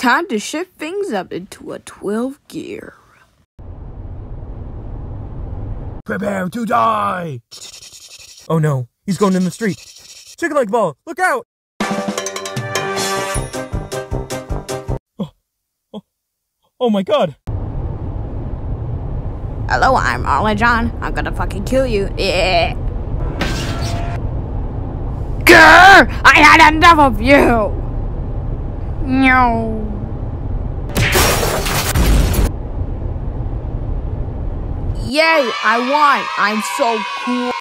time to shift things up into a 12 gear. Prepare to die! Oh no, he's going in the street. Chicken leg ball, look out! Oh my god! Hello, I'm Ollie John. I'm gonna fucking kill you. Yeah. Grr! I had enough of you! No. Yay, I won! I'm so cool.